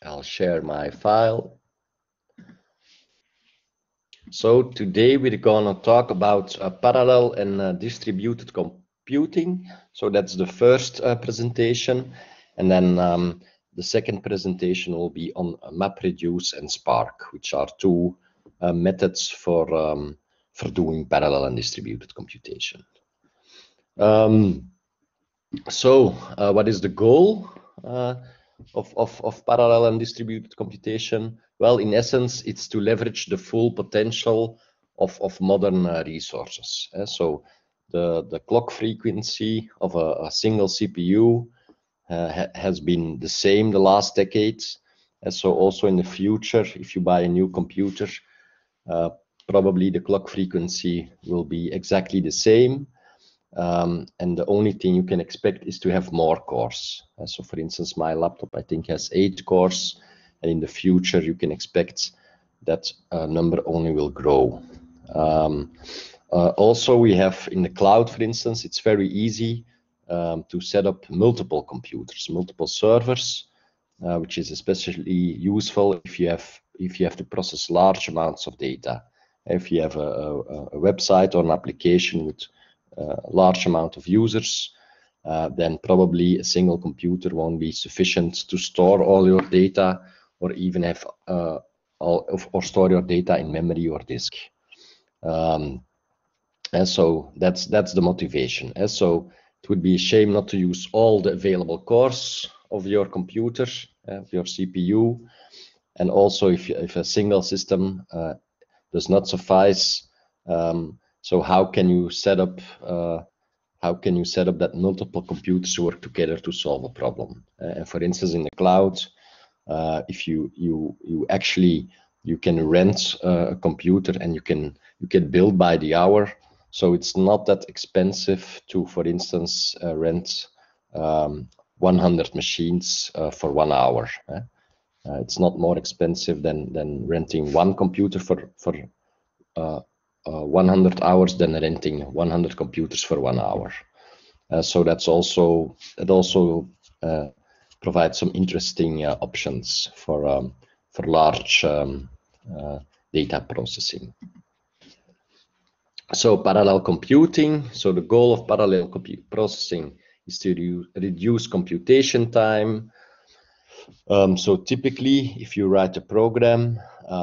I'll share my file. So today we're gonna talk about parallel and distributed computing. So that's the first presentation, and then the second presentation will be on MapReduce and Spark, which are two methods for doing parallel and distributed computation. What is the goal of parallel and distributed computation? Well, in essence, it's to leverage the full potential of modern resources. So the clock frequency of a single CPU has been the same the last decades. So also in the future, if you buy a new computer, probably the clock frequency will be exactly the same. And the only thing you can expect is to have more cores. So for instance, my laptop, I think, has 8 cores, and in the future you can expect that number only will grow. Also, we have in the cloud, for instance, it's very easy to set up multiple computers, multiple servers, which is especially useful if you have to process large amounts of data. If you have a website or an application with a large amount of users, then probably a single computer won't be sufficient to store all your data, or even have or store your data in memory or disk. And so that's the motivation. And so it would be a shame not to use all the available cores of your computer, your CPU, and also if a single system does not suffice. So how can you set up that multiple computers work together to solve a problem? And for instance, in the cloud, if you can rent a computer, and you can build by the hour. So it's not that expensive to, for instance, rent 100 machines for 1 hour. It's not more expensive than renting one computer for 100 hours than renting 100 computers for 1 hour. So it also provides some interesting options for large data processing. So parallel computing. So the goal of parallel processing is to reduce computation time. So typically, if you write a program,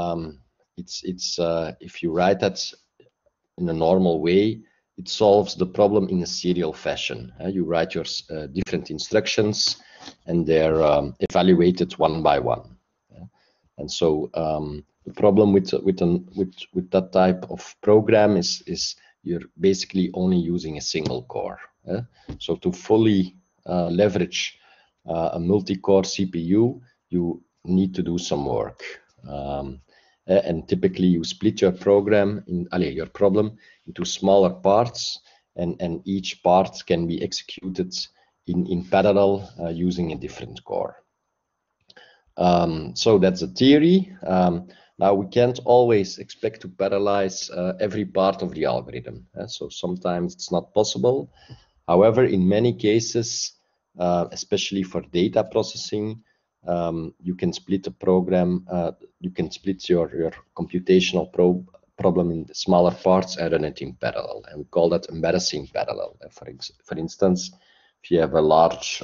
if you write that in a normal way, it solves the problem in a serial fashion. You write your different instructions, and they're evaluated one by one. And so the problem with that type of program is you're basically only using a single core. So to fully leverage a multi-core CPU, you need to do some work. And typically you split your problem into smaller parts, and each part can be executed in parallel using a different core. So that's a theory. Now we can't always expect to parallelize every part of the algorithm. So sometimes it's not possible. However, in many cases, especially for data processing, you can split a program, you can split your computational problem in smaller parts and run it in parallel. And we call that embarrassing parallel. For instance, if you have a large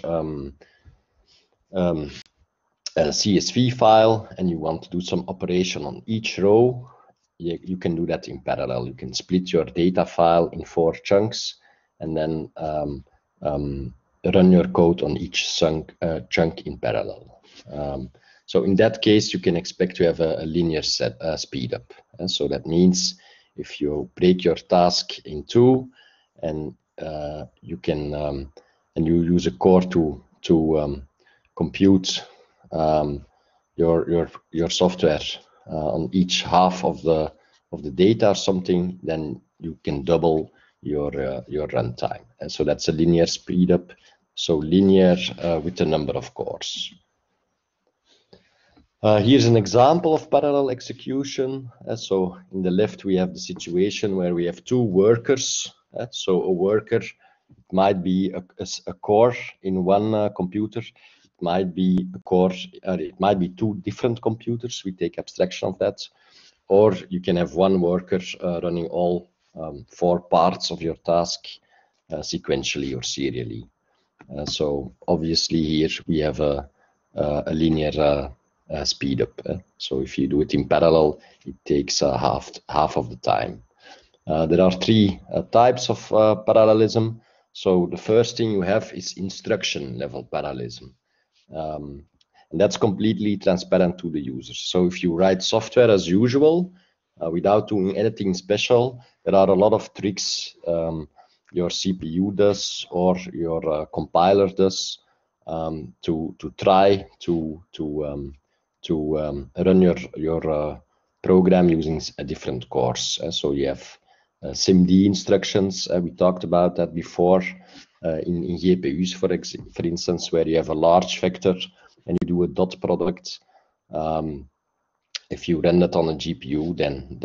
CSV file and you want to do some operation on each row, you can do that in parallel. You can split your data file in 4 chunks, and then run your code on each chunk in parallel. So in that case, you can expect to have a linear speed up. And so that means if you break your task in 2, and you can and you use a core to compute your software on each half of the data or something, then you can double your runtime. And so that's a linear speed up. So linear with a number of cores. Here's an example of parallel execution. So in the left, we have the situation where we have 2 workers. So a worker might be a core in one computer. It might be a core, it might be two different computers. We take abstraction of that, or you can have one worker running all 4 parts of your task sequentially or serially. So obviously here we have a linear speed up. So if you do it in parallel, it takes half of the time. There are 3 types of parallelism. So the first thing you have is instruction level parallelism. And that's completely transparent to the users. So if you write software as usual, without doing anything special, there are a lot of tricks your CPU does or your compiler does to try to run your program using different cores. So you have SIMD instructions. We talked about that before in GPUs, for instance, where you have a large vector and you do a dot product. If you run that on a GPU,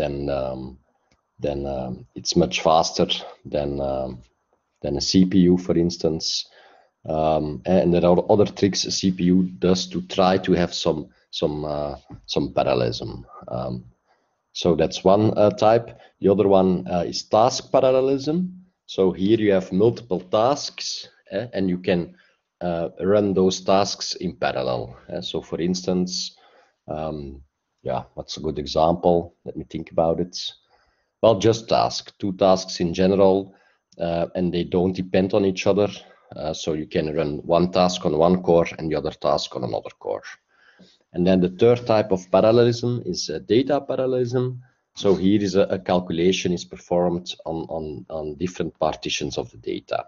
then it's much faster than a CPU, for instance. And there are other tricks a CPU does to try to have some parallelism. So that's one type. The other one is task parallelism. So here you have multiple tasks, and you can run those tasks in parallel. So for instance, yeah, what's a good example? Let me think about it. Well, just two tasks in general, and they don't depend on each other. So you can run one task on one core and the other task on another core. And then the third type of parallelism is data parallelism. So here is a calculation is performed on different partitions of the data.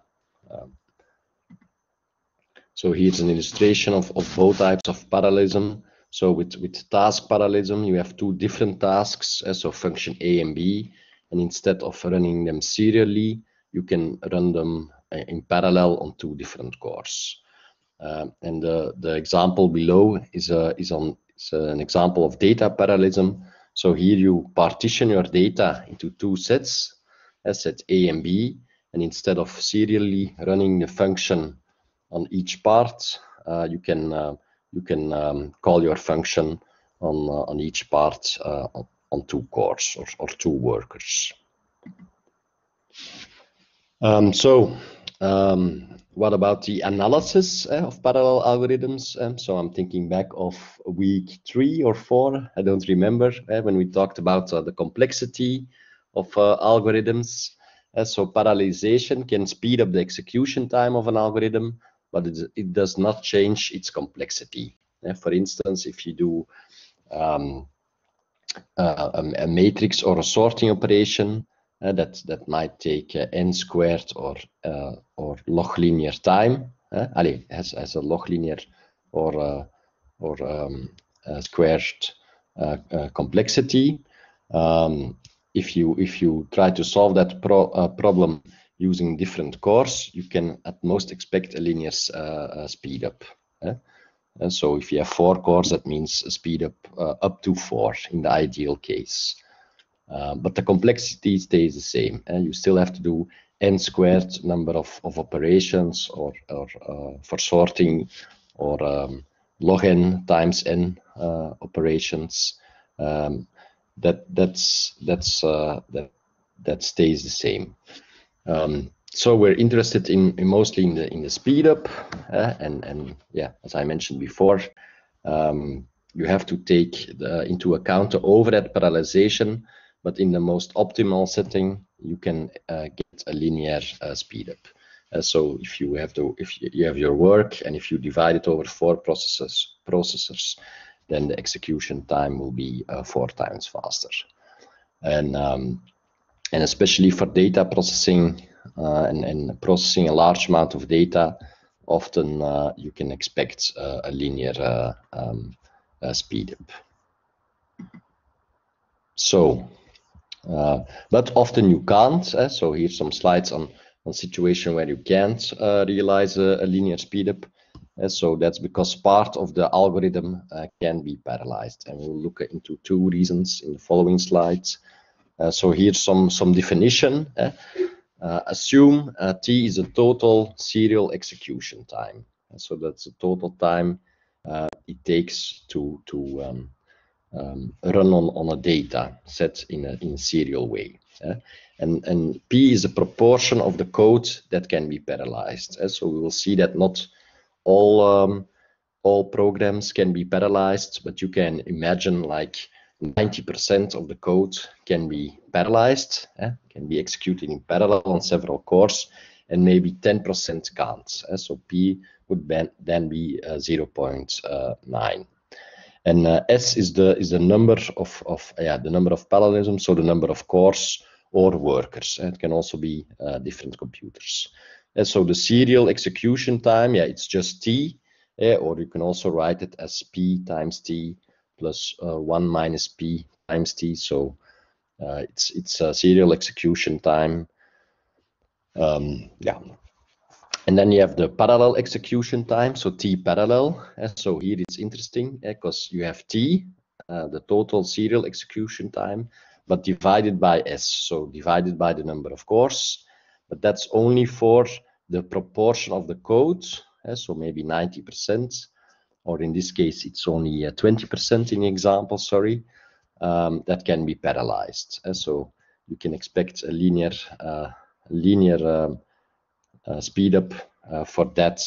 So here's an illustration of both types of parallelism. So with task parallelism, you have 2 different tasks, so function A and B, and instead of running them serially, you can run them in parallel on 2 different cores. And the example below is an example of data parallelism. So here you partition your data into 2 sets, set A and B, and instead of serially running the function on each part, you can call your function on each part on 2 cores or 2 workers. What about the analysis of parallel algorithms? So I'm thinking back of week 3 or 4, I don't remember, when we talked about the complexity of algorithms. So parallelization can speed up the execution time of an algorithm, but it does not change its complexity. For instance, if you do a matrix or a sorting operation, that might take n squared or log linear time. Has a log linear or squared complexity. If you try to solve that problem using different cores, you can at most expect a linear speed up. And so if you have 4 cores, that means a speed up to 4 in the ideal case. But the complexity stays the same, and you still have to do n squared number of operations, or for sorting, or log n times n operations. That stays the same. So we're interested in mostly in the speed up, and yeah, as I mentioned before, you have to take into account the overhead parallelization. But in the most optimal setting, you can get a linear speed up. So if you have your work, and if you divide it over 4 processors, then the execution time will be 4 times faster. And especially for data processing and processing a large amount of data, often you can expect a linear speed up. So. But often you can't. So here's some slides on situation where you can't realize a linear speedup. So that's because part of the algorithm can be parallelized, and we'll look into 2 reasons in the following slides. So here's some definition. Assume T is a total serial execution time. So that's the total time it takes to run on a data set in a serial way. And P is a proportion of the code that can be parallelized. So we will see that not all programs can be parallelized, but you can imagine like 90% of the code can be parallelized, can be executed in parallel on several cores, and maybe 10% can't. So P would then be 0.9. And S is the number of the number of parallelism, so the number of cores or workers. It can also be different computers. And so the serial execution time, it's just T, or you can also write it as P times T plus 1 minus P times T. So it's a serial execution time. And then you have the parallel execution time, so T parallel. So here it's interesting because you have T, the total serial execution time, but divided by S, so divided by the number of cores. But that's only for the proportion of the code, so maybe 90%, or in this case, it's only 20% in the example, sorry, that can be parallelized. So you can expect a linear speed up for that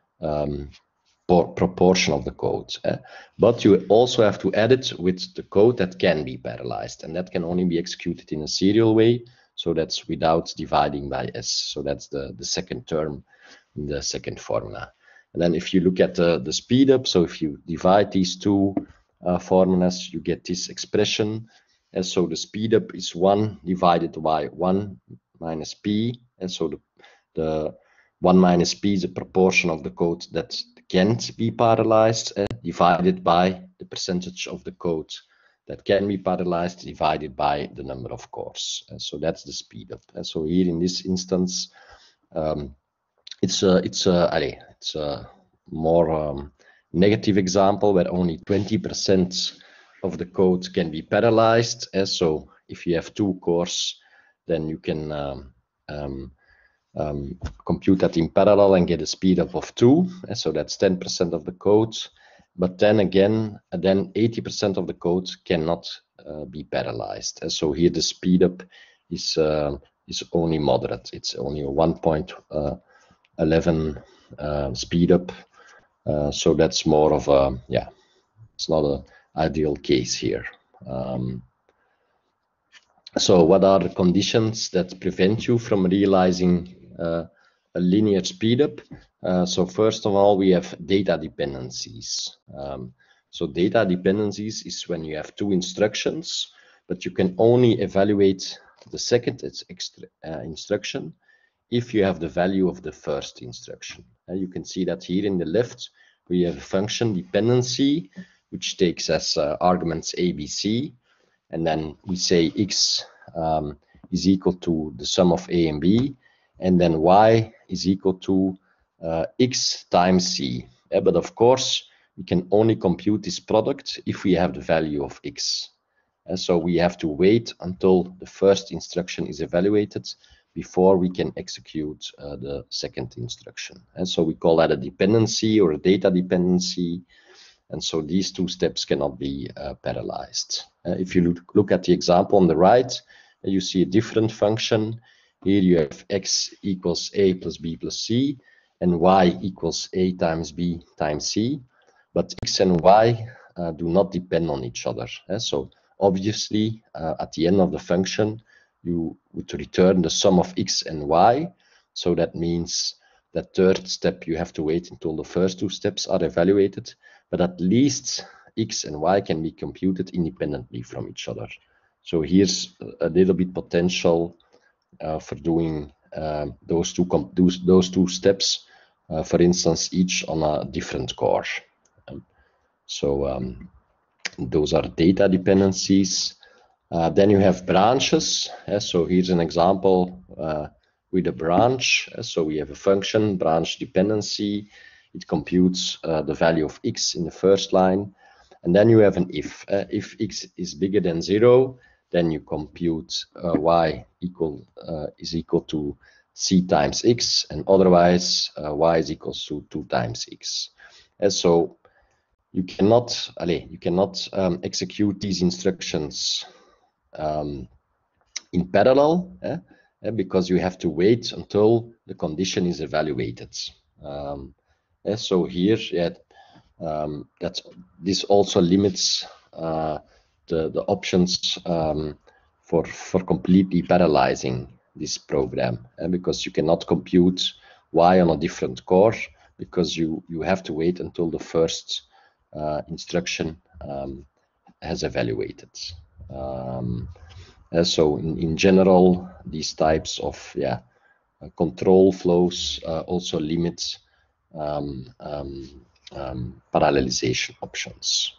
proportion of the code. But you also have to add it with the code that can be parallelized, and that can only be executed in a serial way. So that's without dividing by S. So that's the second term in the second formula. And then if you look at the speed up, so if you divide these two formulas, you get this expression. And so the speed up is 1 divided by 1 minus P. And so the 1 minus P is a proportion of the code that can't be parallelized, divided by the percentage of the code that can be parallelized, divided by the number of cores. So that's the speed up. And so here in this instance, it's a more negative example where only 20% of the code can be parallelized. So if you have 2 cores, then you can compute that in parallel and get a speed up of 2. So that's 10% of the code. But then again, 80% of the code cannot be parallelized. So here the speed up is only moderate. It's only a 1.11 speed up. So that's more of a, it's not an ideal case here. So what are the conditions that prevent you from realizing a linear speedup? So first of all, we have data dependencies. So data dependencies is when you have 2 instructions, but you can only evaluate the second instruction if you have the value of the first instruction. You can see that here in the left, we have a function dependency, which takes as arguments a, b, c. And then we say x is equal to the sum of a and b, and then y is equal to x times c. But of course, we can only compute this product if we have the value of x. So we have to wait until the first instruction is evaluated before we can execute the second instruction. And so we call that a dependency or a data dependency. And so these 2 steps cannot be parallelized. If you look at the example on the right, you see a different function. Here you have x equals a plus b plus c, and y equals a times b times c. But x and y do not depend on each other. So obviously, at the end of the function, you would return the sum of x and y. So that means that third step, you have to wait until the first 2 steps are evaluated. But at least x and y can be computed independently from each other. So here's a little bit potential for doing those two steps, for instance, each on a different core. So those are data dependencies. Then you have branches. So here's an example with a branch. So we have a function, branch dependency. It computes the value of x in the first line. And then you have an if. If x is bigger than 0, then you compute y is equal to c times x, and otherwise y is equals to 2 times x. And so you cannot execute these instructions in parallel, because you have to wait until the condition is evaluated. So here, this also limits the options for completely parallelizing this program, because you cannot compute y on a different core, because you have to wait until the first instruction has evaluated. So in general, these types of control flows also limit parallelization options.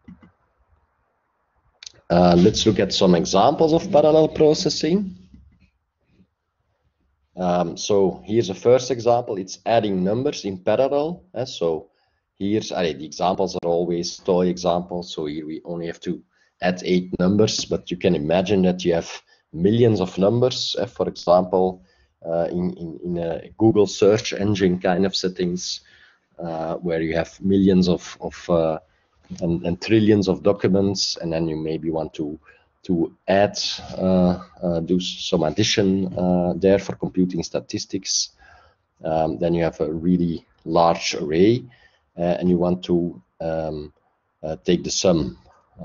Let's look at some examples of parallel processing. So here's a first example. It's adding numbers in parallel. So here's the examples are always toy examples. So here we only have to add 8 numbers, but you can imagine that you have millions of numbers. For example, in a Google search engine kind of settings, where you have millions of and trillions of documents, and then you maybe want to add, do some addition there for computing statistics. Then you have a really large array, and you want to take the sum.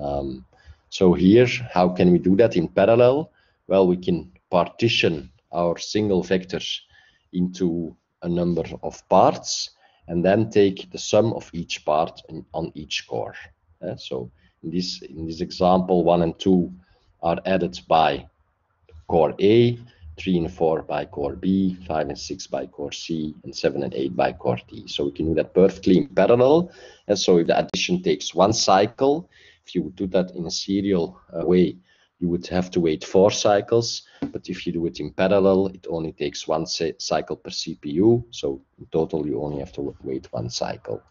So here, how can we do that in parallel? Well, we can partition our single vectors into a number of parts, and then take the sum of each part on each core. So in this example, 1 and 2 are added by core A, 3 and 4 by core B, 5 and 6 by core C, and 7 and 8 by core D. So we can do that perfectly in parallel. And so if the addition takes 1 cycle, if you would do that in a serial way, you would have to wait 4 cycles. But if you do it in parallel, it only takes 1 cycle per CPU. So in total, you only have to wait 1 cycle.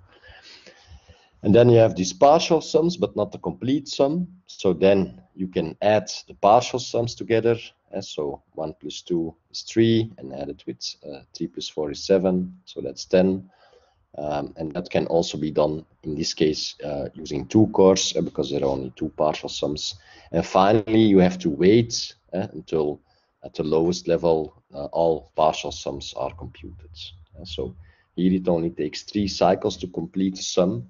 And then you have these partial sums, but not the complete sum. So then you can add the partial sums together. So 1 plus 2 is 3, and add it with 3 plus 4 is 7. So that's 10. And that can also be done, in this case, using 2 cores, because there are only 2 partial sums. And finally, you have to wait until at the lowest level, all partial sums are computed. So here it only takes 3 cycles to complete the sum.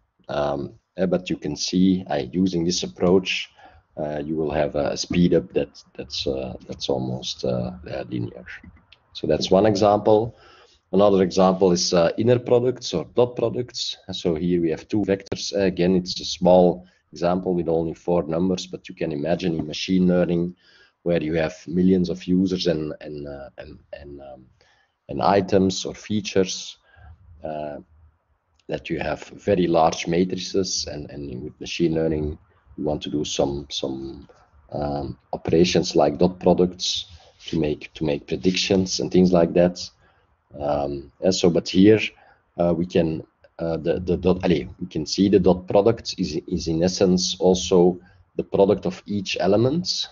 But you can see, using this approach, you will have a speed up that's almost linear. So that's one example. Another example is inner products or dot products. So here we have 2 vectors. Again, it's a small example with only 4 numbers, but you can imagine in machine learning where you have millions of users and items or features, that you have very large matrices, and with machine learning you want to do some operations like dot products to make predictions and things like that. But here we can we can see the dot product is in essence also the product of each element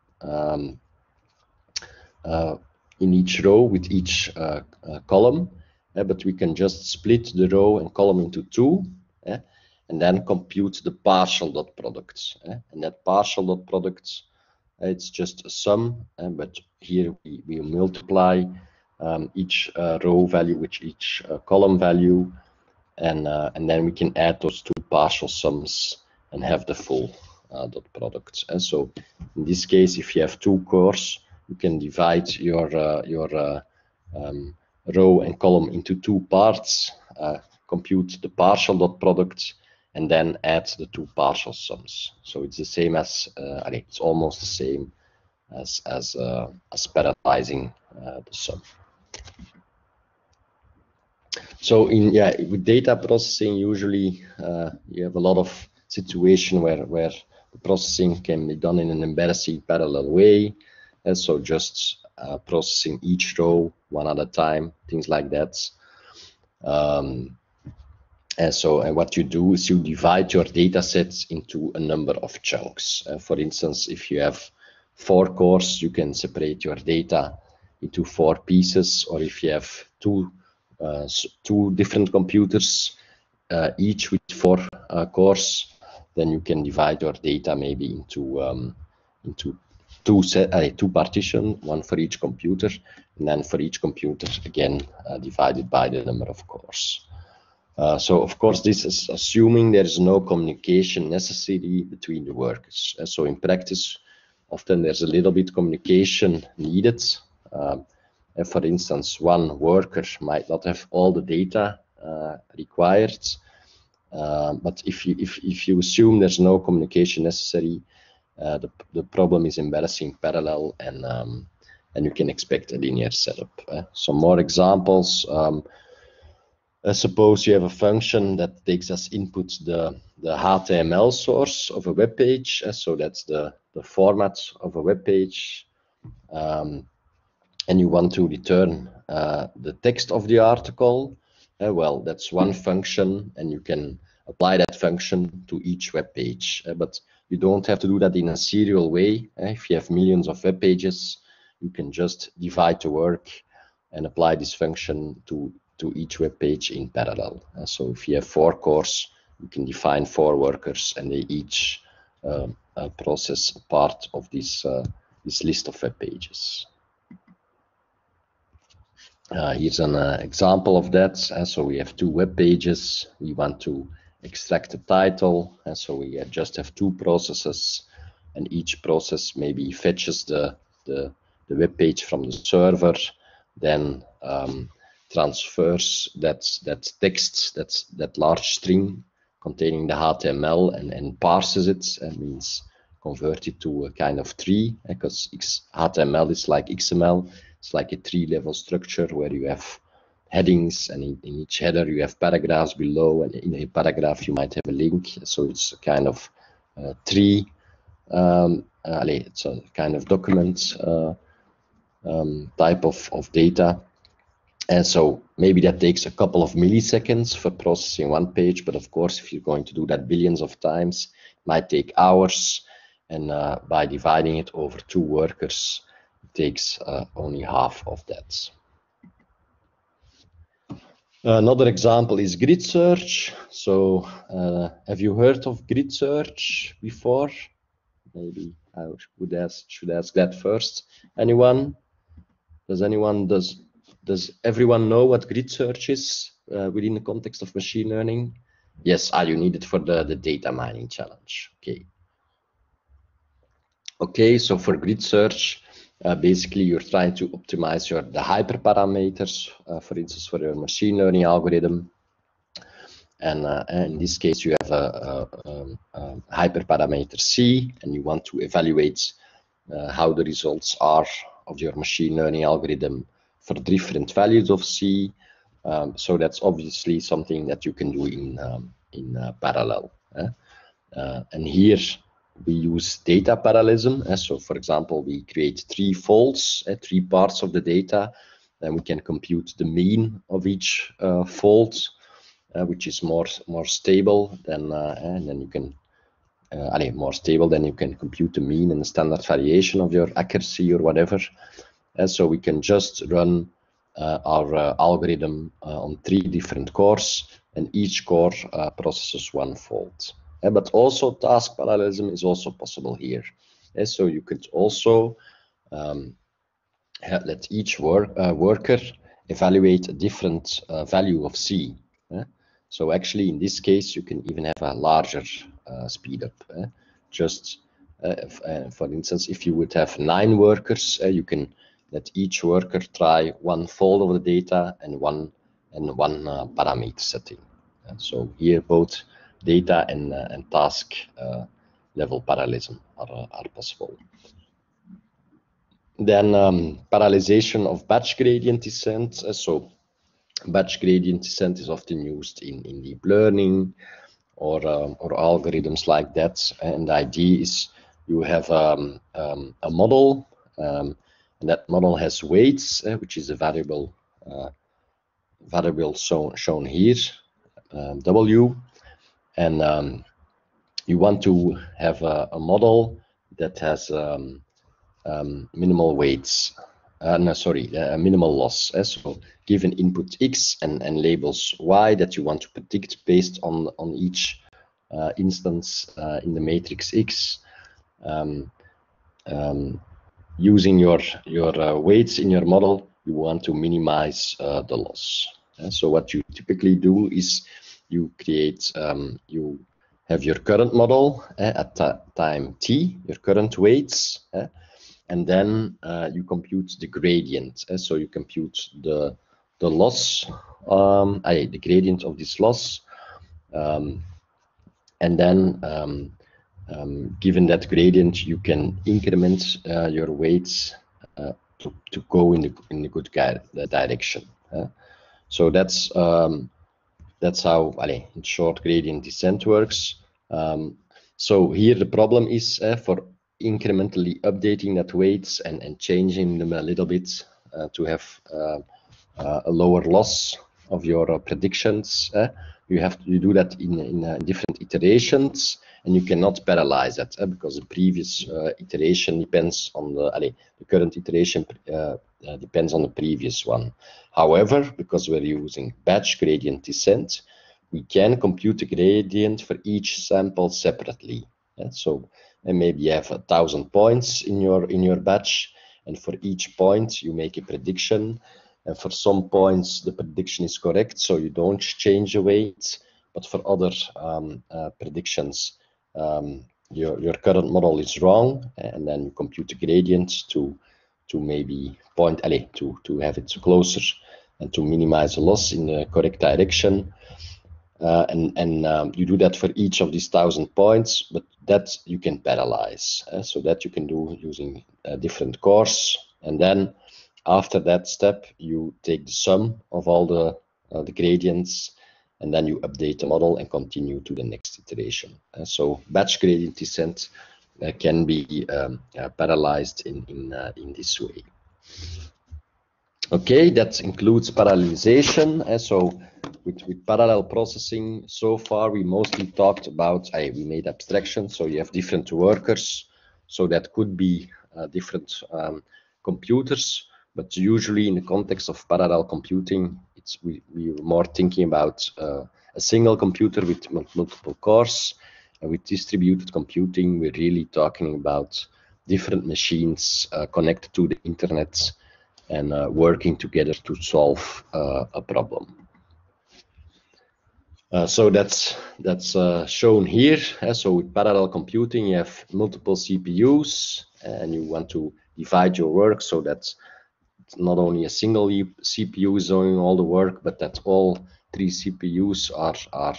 in each row with each column. But we can just split the row and column into 2, and then compute the partial dot products. And that partial dot product, it's just a sum, but here we multiply each row value with each column value, and then we can add those 2 partial sums and have the full dot product. And so in this case, if you have 2 cores, you can divide your row and column into 2 parts, compute the partial dot product, and then add the 2 partial sums. So it's the same as it's almost the same as parallelizing the sum. So with data processing, usually you have a lot of situation where the processing can be done in an embarrassing parallel way, and so just processing each row one at a time, things like that. And what you do is you divide your data sets into a number of chunks. For instance, if you have 4 cores, you can separate your data into 4 pieces, or if you have two different computers, each with 4 cores, then you can divide your data maybe into two partitions, one for each computer, and then for each computer again divided by the number of cores. So of course this is assuming there is no communication necessary between the workers. So in practice, often there's a little bit communication needed. For instance, one worker might not have all the data required, but if you assume there's no communication necessary, the problem is embarrassing parallel, and you can expect a linear setup. Some more examples. Suppose you have a function that takes as input the HTML source of a web page, so that's the format of a web page, and you want to return the text of the article. Well, that's one function, and you can apply that function to each web page, but you don't have to do that in a serial way. If you have millions of web pages, you can just divide the work and apply this function to each web page in parallel. So if you have 4 cores, you can define 4 workers, and they each process part of this list of web pages. Here's an example of that. So we have 2 web pages. We want to extract the title, and so we just have 2 processes, and each process maybe fetches the web page from the server, then transfers that text, that large string containing the HTML, and parses it, and means convert it to a kind of tree, because HTML is like XML. It's like a tree-level structure where you have headings, and in each header you have paragraphs below, and in a paragraph you might have a link. So it's a kind of tree. It's a kind of document type of data. And so maybe that takes a couple of milliseconds for processing one page, but of course, if you're going to do that billions of times, it might take hours. And by dividing it over 2 workers, it takes only half of that. Another example is grid search. So have you heard of grid search before? Maybe I should ask that first. Anyone? Does everyone know what grid search is within the context of machine learning? Yes, you need it for the data mining challenge. Okay, so for grid search, basically you're trying to optimize the hyperparameters, for instance, for your machine learning algorithm. And in this case, you have a hyperparameter C, and you want to evaluate how the results are of your machine learning algorithm for different values of C. So that's obviously something that you can do in parallel. And here we use data parallelism. So for example, we create 3 folds, 3 parts of the data, and we can compute the mean of each fold, which is more stable than, and then you can more stable than you can compute the mean and the standard variation of your accuracy or whatever. And so we can just run our algorithm on 3 different cores, and each core processes 1 fold. But also task parallelism is also possible here. So you could also let each worker evaluate a different value of C. So actually, in this case, you can even have a larger speed up. For instance, if you would have 9 workers, you can let each worker try 1 fold of the data and one parameter setting. So here, both data and task level parallelism are possible. Then parallelization of batch gradient descent. So batch gradient descent is often used in deep learning or algorithms like that. And the idea is you have a model, and that model has weights, which is a variable shown here, W. And you want to have a model that has minimal weights. no, sorry, minimal loss. So give an input X and labels Y that you want to predict based on each instance in the matrix X. Using your weights in your model, you want to minimize the loss. So what you typically do is you create, you have your current model at time t, your current weights, and then you compute the gradient. So you compute the loss, the gradient of this loss, and then given that gradient, you can increment your weights to go in the good direction. So that's how, in short, gradient descent works. So here the problem is for incrementally updating that weights and changing them a little bit to have a lower loss of your predictions. You do that in different iterations, and you cannot parallelize that because the previous iteration depends on the current iteration depends on the previous one. However, because we're using batch gradient descent, we can compute the gradient for each sample separately. So maybe you have 1,000 points in your batch, and for each point you make a prediction. And for some points, the prediction is correct, so you don't change the weight. But for other predictions, your current model is wrong, and then you compute the gradient to maybe to have it closer and to minimize the loss in the correct direction. And you do that for each of these 1,000 points, but that you can parallelize. So that you can do using different cores, and then after that step, you take the sum of all the gradients, and then you update the model and continue to the next iteration. So batch gradient descent can be parallelized in this way. Okay, that includes parallelization. So with parallel processing, so far we mostly talked about, we made abstraction, so you have different workers, so that could be different computers. But usually in the context of parallel computing, we're more thinking about a single computer with multiple cores. And with distributed computing, we're really talking about different machines connected to the internet and working together to solve a problem. So that's shown here. So with parallel computing, you have multiple CPUs, and you want to divide your work so that not only a single CPU is doing all the work, but that all 3 CPUs are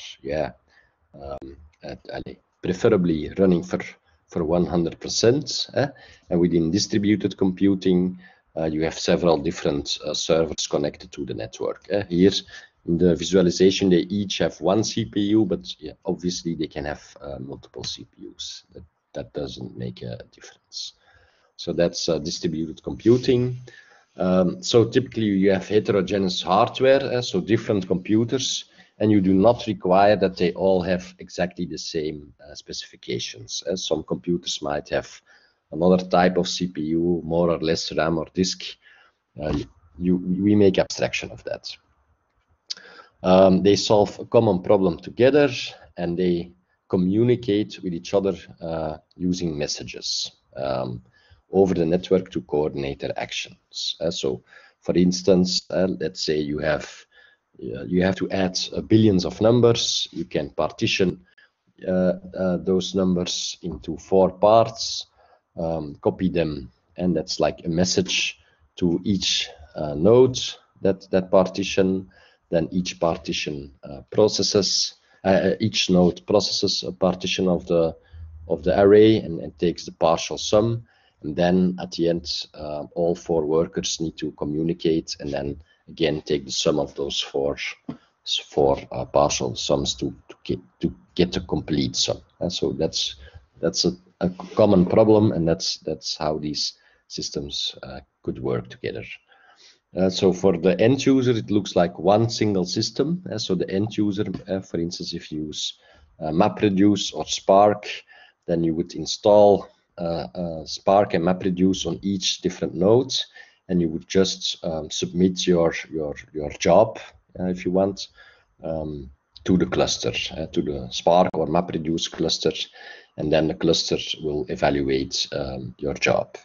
preferably running for 100%. And within distributed computing, you have several different servers connected to the network. Here in the visualization, they each have 1 CPU, but obviously they can have multiple CPUs. That doesn't make a difference. So that's distributed computing. So typically you have heterogeneous hardware, so different computers, and you do not require that they all have exactly the same specifications. Some computers might have another type of CPU, more or less RAM or disk. We make abstraction of that. They solve a common problem together, and they communicate with each other using messages over the network to coordinate their actions. So, for instance, let's say you have to add billions of numbers. You can partition those numbers into 4 parts, copy them, and that's like a message to each node that partition. Then each partition each node processes a partition of the array and takes the partial sum. And then at the end, all 4 workers need to communicate and then again take the sum of those four partial sums to get a complete sum. And so that's a common problem, and that's how these systems could work together. So for the end user, it looks like one single system. So the end user, for instance, if you use MapReduce or Spark, then you would install Spark and MapReduce on each different node, and you would just submit your job, if you want, to the cluster, to the Spark or MapReduce cluster, and then the cluster will evaluate your job.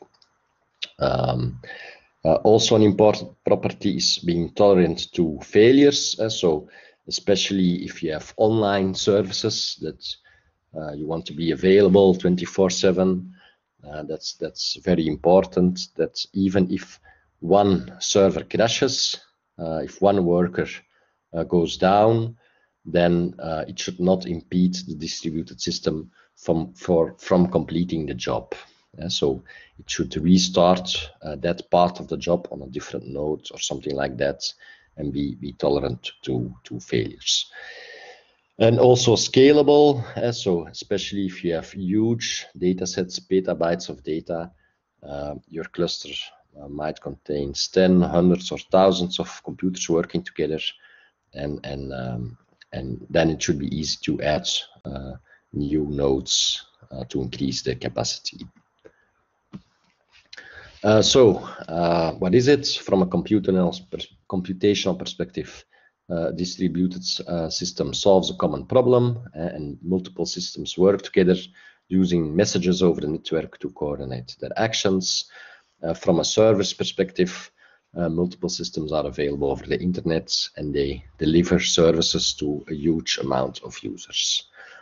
Also, an important property is being tolerant to failures. So especially if you have online services that you want to be available 24/7, that's very important, that even if one server crashes, if one worker goes down, then it should not impede the distributed system from completing the job. So it should restart that part of the job on a different node or something like that, and be tolerant to failures. And also scalable, so especially if you have huge data sets, petabytes of data, your cluster might contain 10, hundreds or thousands of computers working together, and then it should be easy to add new nodes to increase the capacity. What is it from a computational perspective? Distributed system solves a common problem, and multiple systems work together using messages over the network to coordinate their actions. From a service perspective, multiple systems are available over the internet, and they deliver services to a huge amount of users.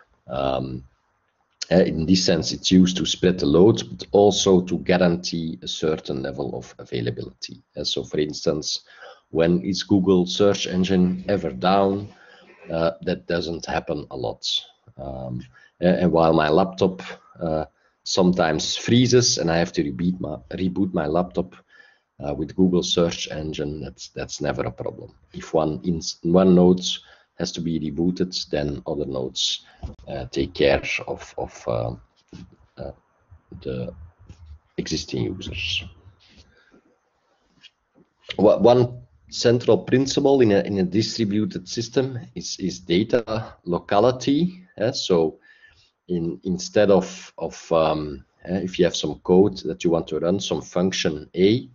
In this sense, it's used to spread the load, but also to guarantee a certain level of availability. So, for instance, when is Google search engine ever down? That doesn't happen a lot. And while my laptop sometimes freezes and I have to reboot my laptop with Google search engine, that's never a problem. If one node has to be rebooted, then other nodes take care of the existing users. One central principle in a distributed system is data locality. So instead of if you have some code that you want to run, some function A,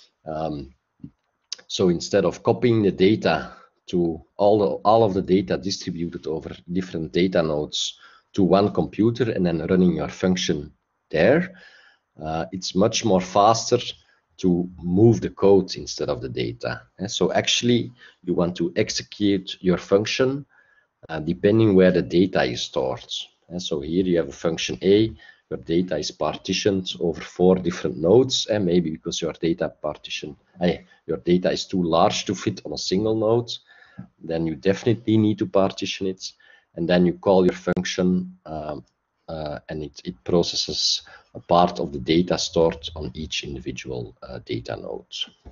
so instead of copying the data to all of the data distributed over different data nodes to one computer and then running your function there, it's much more faster to move the code instead of the data. So actually, you want to execute your function depending where the data is stored. So here you have a function A, your data is partitioned over 4 different nodes, and maybe because your data is too large to fit on a single node, then you definitely need to partition it, and then you call your function and it processes a part of the data stored on each individual data node.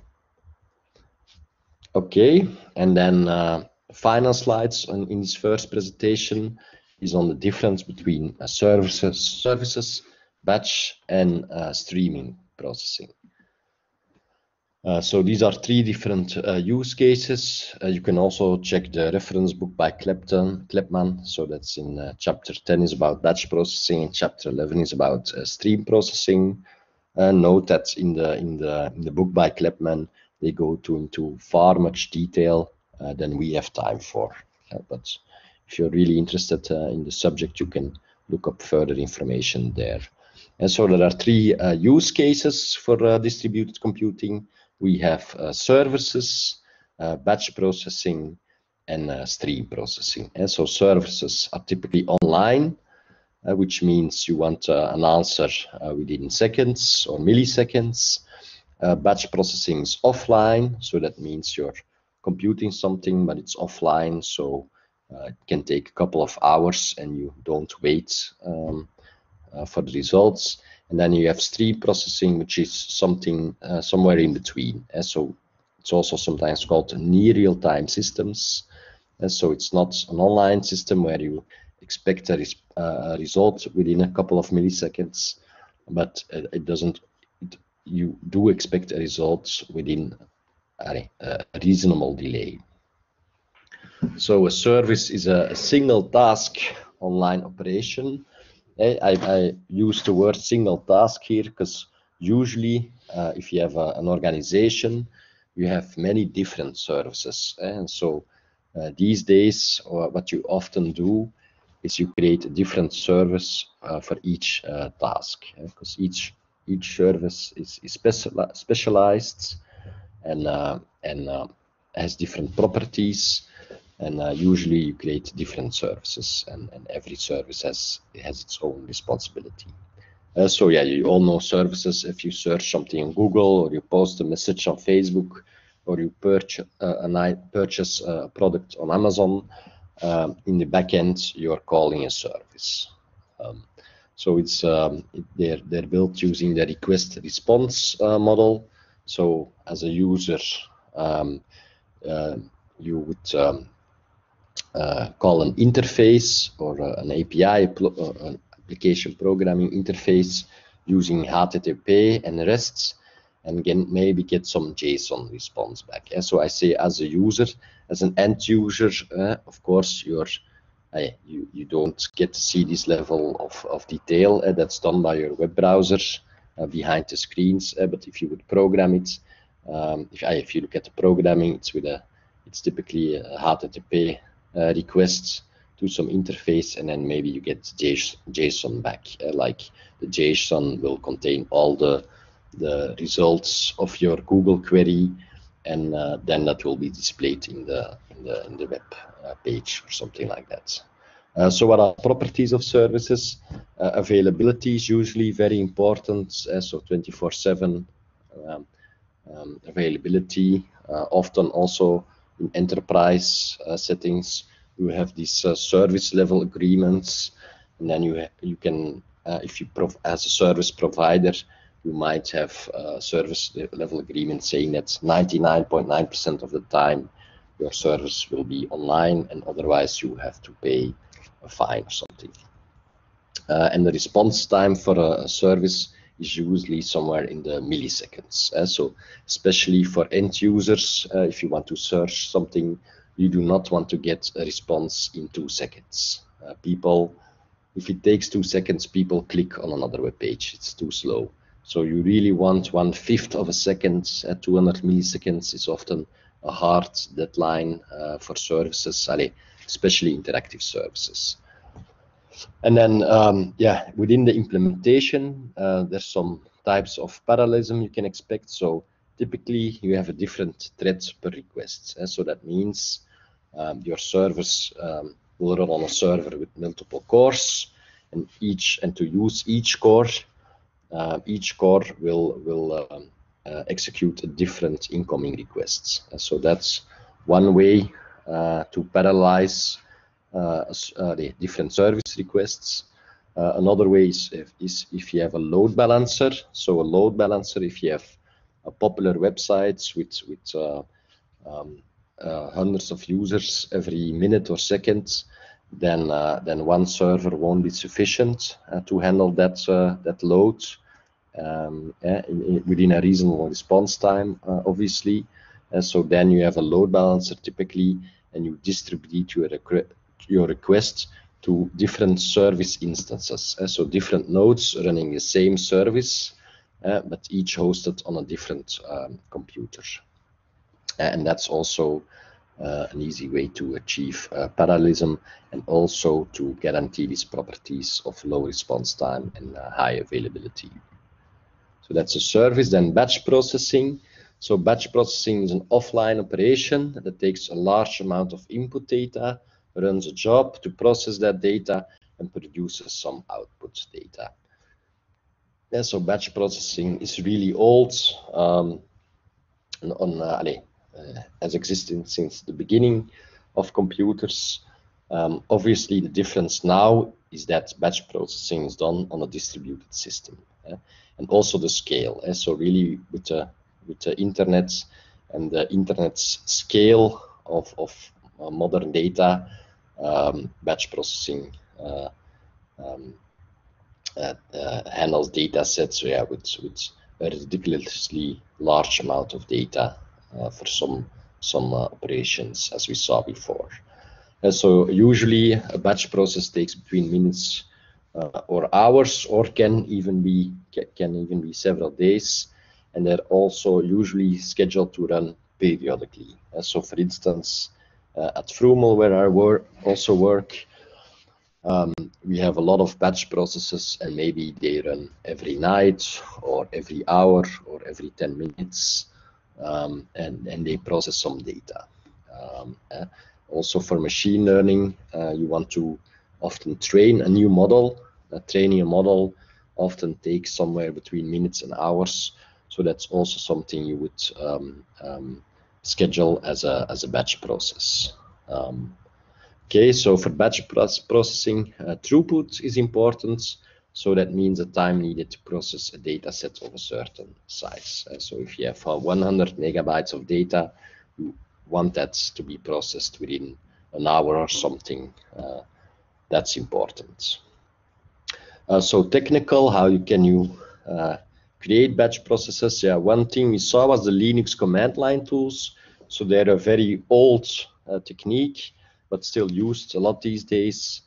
Okay, and then final slides in this first presentation is on the difference between services, batch, and streaming processing. So these are 3 different use cases. You can also check the reference book by Klepman. So that's in chapter 10 is about batch processing, and chapter 11 is about stream processing. Note that in the book by Klepman, they go into far much detail than we have time for. But if you're really interested in the subject, you can look up further information there. And so there are 3 use cases for distributed computing. We have services, batch processing, and stream processing. And so services are typically online, which means you want an answer within seconds or milliseconds. Batch processing is offline, so that means you're computing something, but it's offline, so it can take a couple of hours and you don't wait for the results. And then you have stream processing, which is something somewhere in between. And so it's also sometimes called near real-time systems. And so it's not an online system where you expect a result within a couple of milliseconds, but you do expect a result within a reasonable delay. So a service is a single task online operation. I use the word single task here because usually, if you have an organization, you have many different services. And so these days, what you often do is you create a different service for each task, because each service is specialized and has different properties, and usually you create different services, and every service has its own responsibility. So yeah, you all know services. If you search something on Google, or you post a message on Facebook, or you purchase a product on Amazon, in the backend you're calling a service. So it's they're built using the request response model. So as a user, you would call an interface or an API, an application programming interface, using HTTP and REST, and maybe get some JSON response back. So I say, as a user, as an end user, of course, you don't get to see this level of detail. That's done by your web browser behind the screens. But if you would program it, if you look at the programming, it's typically a HTTP requests to some interface, and then maybe you get JSON back. Like the JSON will contain all the results of your Google query, and then that will be displayed in the web page or something like that. So what are properties of services? Availability is usually very important. So 24/7 availability. Often also in enterprise settings, you have these service level agreements, and then you can, if you as a service provider, you might have a service level agreement saying that 99.9% of the time your service will be online, and otherwise you have to pay a fine or something. And the response time for a service is usually somewhere in the milliseconds. So especially for end users, if you want to search something, you do not want to get a response in 2 seconds. If it takes 2 seconds, people click on another web page. It's too slow. So you really want 1/5 of a second. At 200 milliseconds is often a hard deadline for services, especially interactive services. And then, within the implementation, there's some types of parallelism you can expect. So typically, you have a different thread per request. So that means your service will run on a server with multiple cores, and to use each core will execute a different incoming requests. So that's one way to parallelize the different service requests. Another way is if you have a load balancer. So a load balancer, if you have a popular websites with hundreds of users every minute or second, then one server won't be sufficient to handle that load within a reasonable response time, obviously. So then you have a load balancer typically, and you distribute your request to different service instances. So different nodes running the same service, but each hosted on a different computer. And that's also an easy way to achieve parallelism, and also to guarantee these properties of low response time and high availability. So that's a service. Then batch processing. So batch processing is an offline operation that takes a large amount of input data, runs a job to process that data, and produces some output data. So batch processing is really old, has existed since the beginning of computers. Obviously, the difference now is that batch processing is done on a distributed system, and also the scale. So really, with the internet and the internet's scale of modern data, batch processing handles data sets with a ridiculously large amount of data for some operations, as we saw before. So usually a batch process takes between minutes or hours, or can even be several days, and they're also usually scheduled to run periodically. So, for instance, at Vroomel, where I also work, we have a lot of batch processes, and maybe they run every night or every hour or every 10 minutes, and they process some data. Also for machine learning, you want to often train a new model. Training a model often takes somewhere between minutes and hours, so that's also something you would schedule as a batch process. Okay, so for batch processing, throughput is important. So that means the time needed to process a data set of a certain size. So if you have 100 megabytes of data, you want that to be processed within an hour or something. That's important. So technical, how can you create batch processes? Yeah, one thing we saw was the Linux command line tools. So they're a very old technique, but still used a lot these days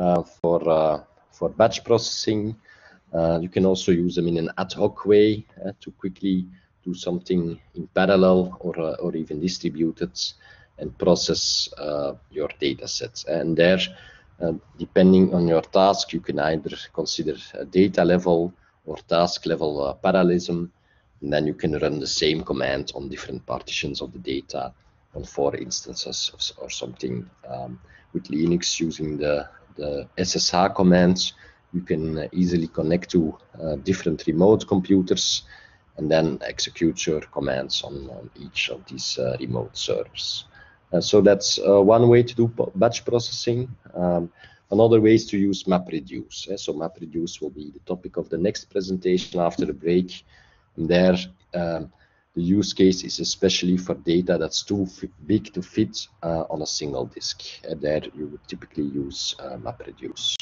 for batch processing. You can also use them in an ad hoc way to quickly do something in parallel or even distributed and process your data sets. And there, depending on your task, you can either consider data level or task level parallelism, and then you can run the same command on different partitions of the data on 4 instances or something. With Linux, using the SSH commands, you can easily connect to different remote computers and then execute your commands on each of these remote servers. So that's one way to do batch processing. Another way is to use MapReduce. So MapReduce will be the topic of the next presentation after the break. And there, the use case is especially for data that's too big to fit on a single disk. There you would typically use MapReduce.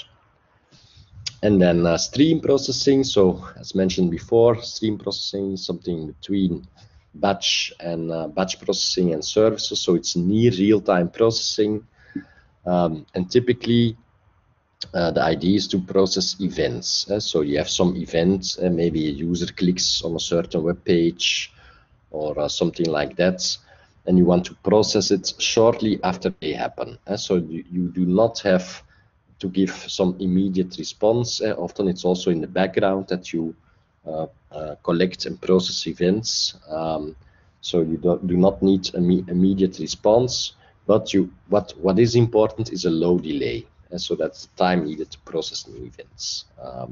And then stream processing. So as mentioned before, stream processing is something between batch processing and services. So it's near real-time processing. And typically, the idea is to process events. So you have some event, maybe a user clicks on a certain web page or something like that, and you want to process it shortly after they happen. So you do not have to give some immediate response. Often it's also in the background that you collect and process events. So you do not need immediate response, but what is important is a low delay. And so that's the time needed to process new events.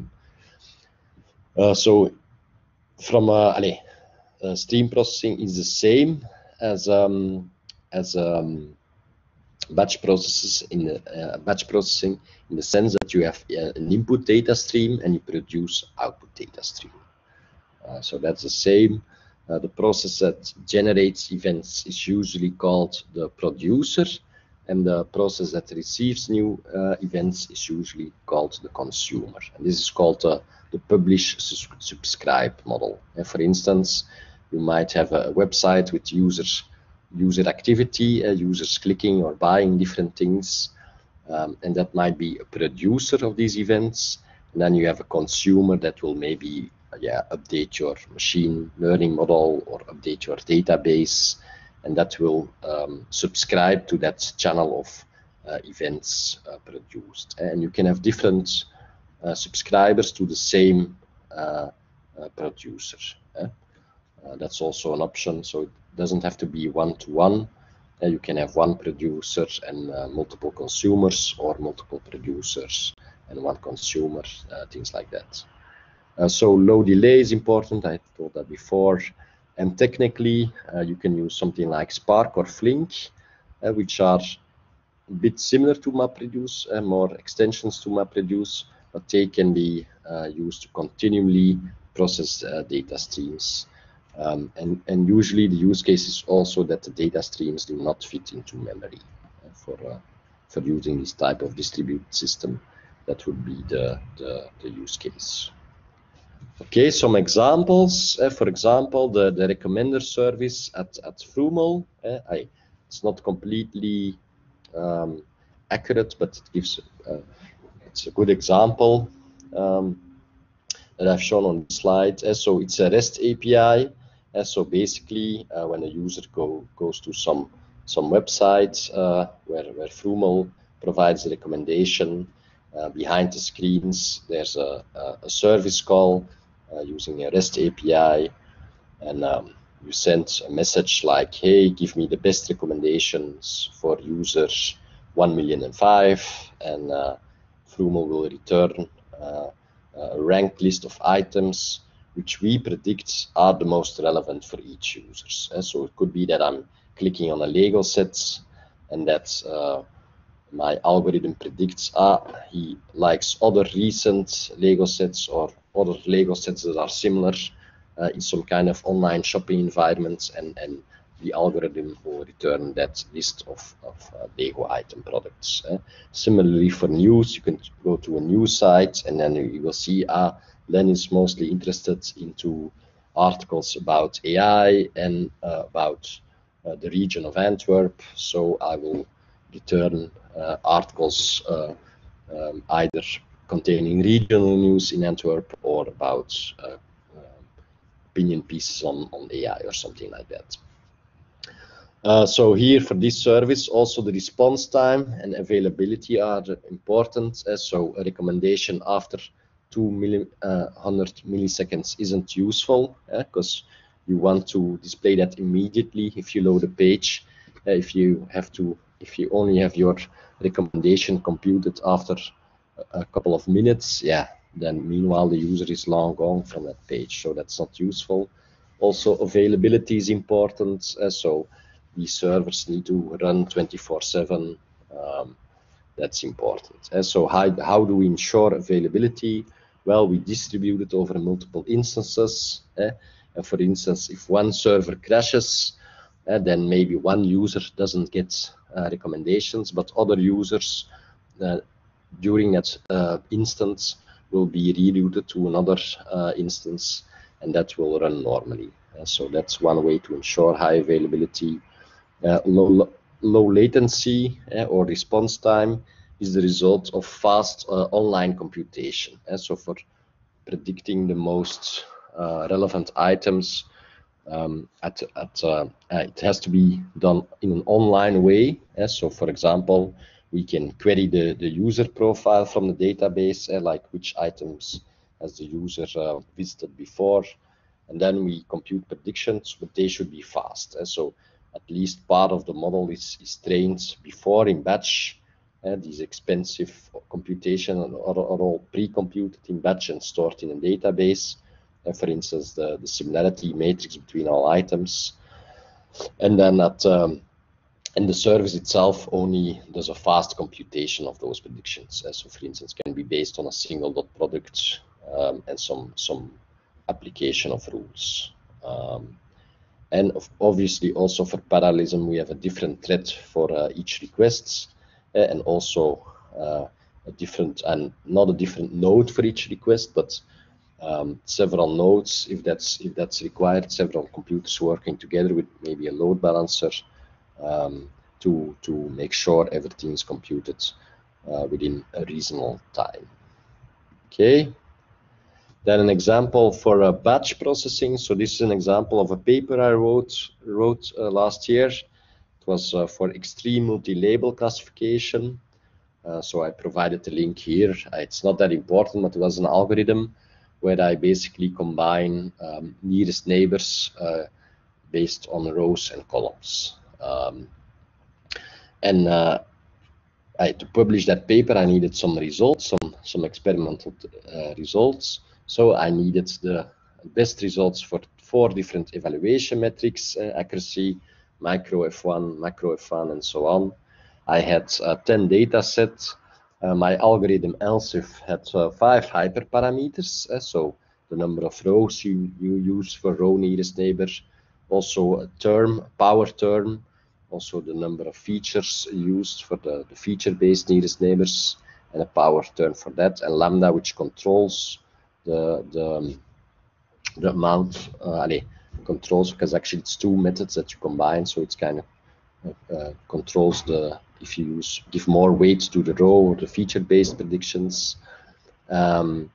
So from stream processing is the same as batch processes batch processing in the sense that you have an input data stream and you produce output data stream. So that's the same. The process that generates events is usually called the producer, and the process that receives new events is usually called the consumer. And this is called the publish-subscribe model. And for instance, you might have a website with user activity, users clicking or buying different things, and that might be a producer of these events. And then you have a consumer that will maybe update your machine learning model or update your database, and that will subscribe to that channel of events produced. And you can have different subscribers to the same producer. That's also an option, so it doesn't have to be one-to-one. You can have one producer and multiple consumers, or multiple producers and one consumer, things like that. So low delay is important, I told that before. And technically, you can use something like Spark or Flink, which are a bit similar to MapReduce, more extensions to MapReduce, but they can be used to continually process data streams. And usually the use case is also that the data streams do not fit into memory for using this type of distributed system. That would be the use case. Okay, some examples. For example, the recommender service at Vroomel. It's not completely accurate, but it gives it's a good example. that I've shown on the slide. So it's a REST API. So basically, when a user goes to some website where Frumel provides a recommendation, behind the screens there's a service call using a REST API, and you send a message like, hey, give me the best recommendations for users 1,000,005, and Frumel will return a ranked list of items which we predict are the most relevant for each user. So it could be that I'm clicking on a Lego set and that my algorithm predicts he likes other recent Lego sets or other Lego sets that are similar in some kind of online shopping environment, and the algorithm will return that list of Lego item products. Similarly, for news, you can go to a news site and then you will see Len is mostly interested into articles about AI and about the region of Antwerp, so I will return articles either containing regional news in Antwerp or about opinion pieces on AI or something like that. So here for this service, also the response time and availability are important. So a recommendation after 200 milliseconds isn't useful because you want to display that immediately if you load a page. If you only have your recommendation computed after a couple of minutes, then meanwhile the user is long gone from that page, so that's not useful. Also, availability is important, so these servers need to run 24/7. That's important. So how do we ensure availability? Well, we distribute it over multiple instances. And for instance, if one server crashes, then maybe one user doesn't get recommendations, but other users during that instance will be rerouted to another instance, and that will run normally. So that's one way to ensure high availability. Low latency or response time is the result of fast online computation. So for predicting the most relevant items, it has to be done in an online way. So for example, we can query the user profile from the database, like which items has the user visited before, and then we compute predictions, but they should be fast. So at least part of the model is trained before in batch. These expensive computation are all pre-computed in batch and stored in a database. For instance, the similarity matrix between all items. And then and the service itself only does a fast computation of those predictions. So for instance, can be based on a single dot product and some application of rules. And obviously also for parallelism, we have a different thread for each request, and also a different, and not a different node for each request, but several nodes, if that's required, several computers working together with maybe a load balancer to make sure everything is computed within a reasonable time. Okay. Then an example for batch processing. So this is an example of a paper I wrote last year. It was for extreme multi-label classification. So I provided the link here. It's not that important, but it was an algorithm where I basically combine nearest neighbors based on rows and columns. To publish that paper, I needed some results, some experimental results. So I needed the best results for 4 different evaluation metrics: accuracy, micro F1, macro F1, and so on. I had 10 data sets. My algorithm ELSIF had 5 hyperparameters, so the number of rows you use for row nearest neighbor, also a term, power term, also the number of features used for the feature-based nearest neighbors, and a power term for that, and lambda, which controls the amount, controls, because actually it's 2 methods that you combine, so it's kind of controls if you give more weight to the row or the feature-based predictions.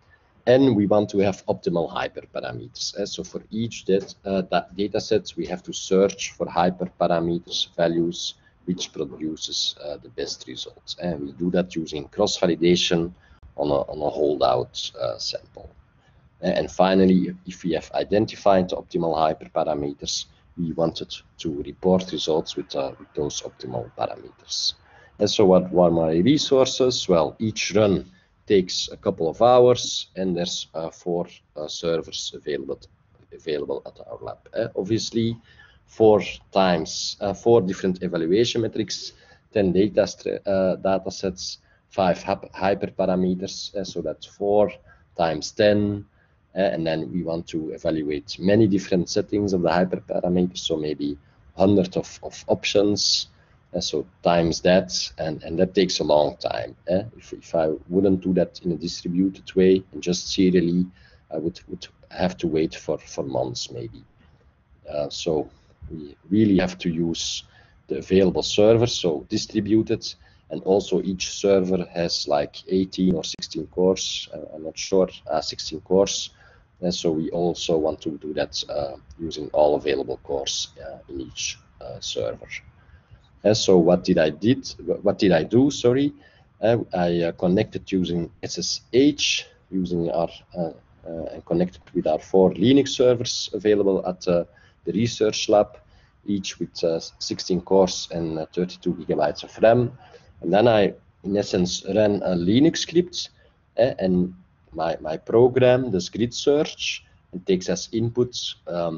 And we want to have optimal hyperparameters. So for each data set, we have to search for hyperparameters values which produces the best results. And we do that using cross-validation on a holdout sample. And finally, if we have identified the optimal hyperparameters, we wanted to report results with those optimal parameters. And so what were my resources? Well, each run takes a couple of hours, and there's 4 servers available at our lab. Obviously, 4 different evaluation metrics, 10 data sets, 5 hyperparameters, so that's 4 times 10. And then we want to evaluate many different settings of the hyperparameters, so maybe 100 of options. So times that, and that takes a long time. If I wouldn't do that in a distributed way and just serially, I would have to wait for months maybe. So we really have to use the available servers, so distributed, and also each server has like 18 or 16 cores, I'm not sure, 16 cores. And so we also want to do that using all available cores in each server. And so what did I do? Sorry, I connected using SSH, using our and connected with our 4 Linux servers available at the research lab, each with 16 cores and 32 gigabytes of RAM. And then I, in essence, ran a Linux script, and my program, this grid search, and takes as input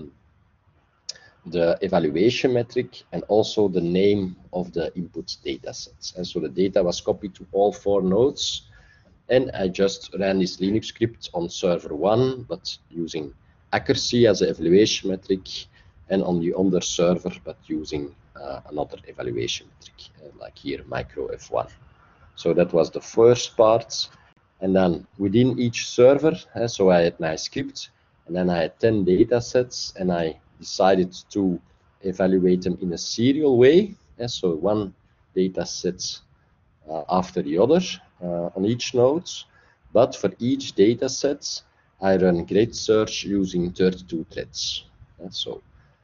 the evaluation metric and also the name of the input data sets. And so the data was copied to all 4 nodes, and I just ran this Linux script on server 1, but using accuracy as an evaluation metric, and on the other server, but using another evaluation metric, like here, micro F1. So that was the first part. And then within each server, so I had my script, and then I had 10 data sets, and I decided to evaluate them in a serial way. So one data set after the other on each node. But for each data set, I run grid search using 32 threads. So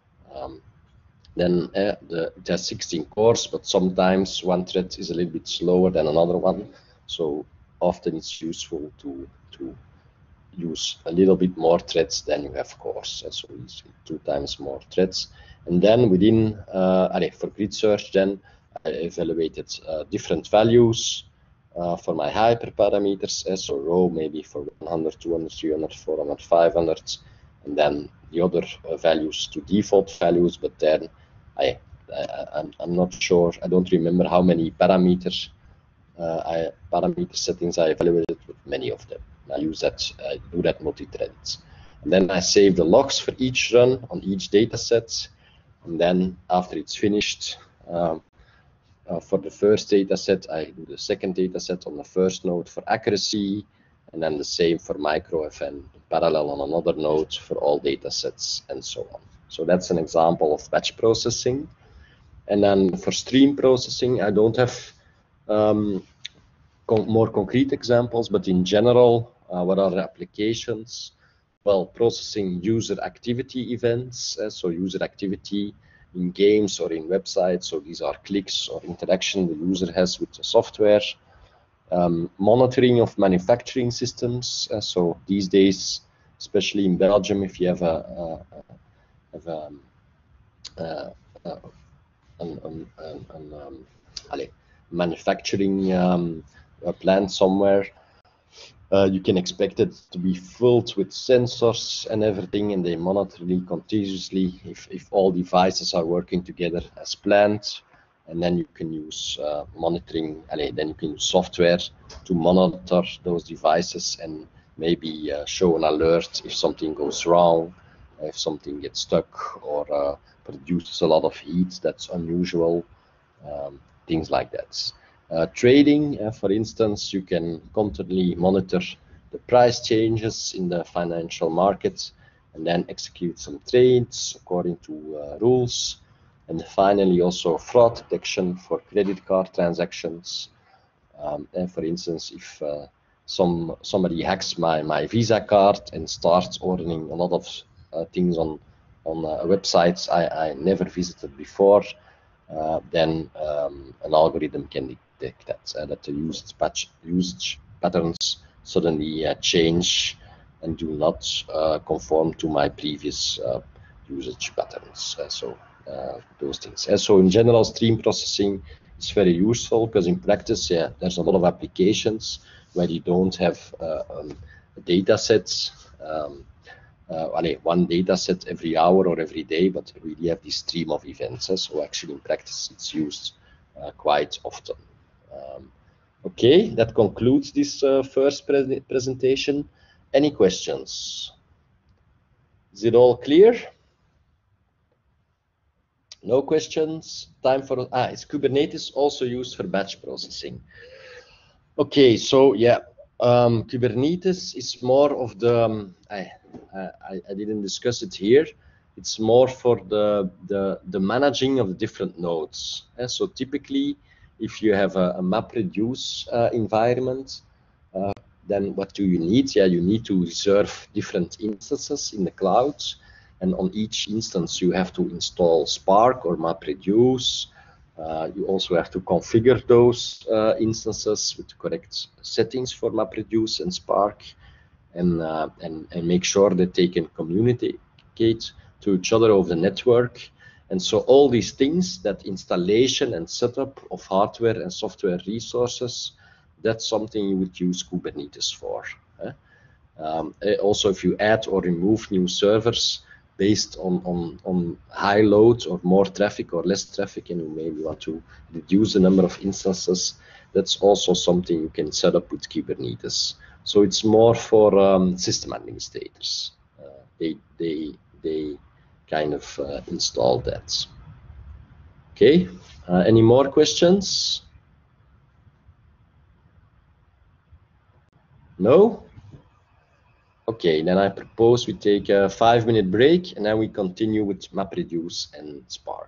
then it has 16 cores, but sometimes one thread is a little bit slower than another one. So often it's useful to use a little bit more threads than you have cores. So it's 2 times more threads. And then within, for grid search, then I evaluated different values for my hyperparameters. So row maybe for 100, 200, 300, 400, 500, and then the other values to default values. But then I'm not sure, I don't remember how many parameter settings I evaluated, with many of them. I use that, I do that multi-threaded. And then I save the logs for each run on each data set. And then after it's finished, for the first data set, I do the second data set on the first node for accuracy, and then the same for micro-F and parallel on another node for all data sets, and so on. So that's an example of batch processing. And then for stream processing, I don't have more concrete examples, but in general, what are the applications? Well, processing user activity events, so user activity in games or in websites, so these are clicks or interaction the user has with the software. Monitoring of manufacturing systems, so these days, especially in Belgium, if you have a manufacturing plant somewhere, you can expect it to be filled with sensors and everything, and they monitor continuously if all devices are working together as planned. And then you can use monitoring, then you can use software to monitor those devices and maybe show an alert if something goes wrong, if something gets stuck or produces a lot of heat that's unusual, things like that. Trading, for instance, you can constantly monitor the price changes in the financial markets and then execute some trades according to rules. And finally, also fraud detection for credit card transactions. And for instance, if somebody hacks my Visa card and starts ordering a lot of things on websites I never visited before, then an algorithm can detect that the usage patterns suddenly change and do not conform to my previous usage patterns. Those things. And so in general, stream processing is very useful because in practice, there's a lot of applications where you don't have data sets, one data set every hour or every day, but really have this stream of events. So actually in practice, it's used quite often. Okay, that concludes this first presentation. Any questions? Is it all clear? No questions. Time for is Kubernetes also used for batch processing? Okay, so yeah, Kubernetes is more of the I didn't discuss it here. It's more for the managing of different nodes. So typically, if you have a MapReduce environment, then what do you need? Yeah, you need to reserve different instances in the cloud, and on each instance you have to install Spark or MapReduce. You also have to configure those instances with the correct settings for MapReduce and Spark, and make sure that they can communicate to each other over the network. And so all these things, that installation and setup of hardware and software resources, that's something you would use Kubernetes for. Also, if you add or remove new servers based on high load or more traffic or less traffic, and you maybe want to reduce the number of instances, that's also something you can set up with Kubernetes. So it's more for system administrators. They kind of install that. Okay, any more questions? No? Okay, then I propose we take a 5-minute break and then we continue with MapReduce and Spark.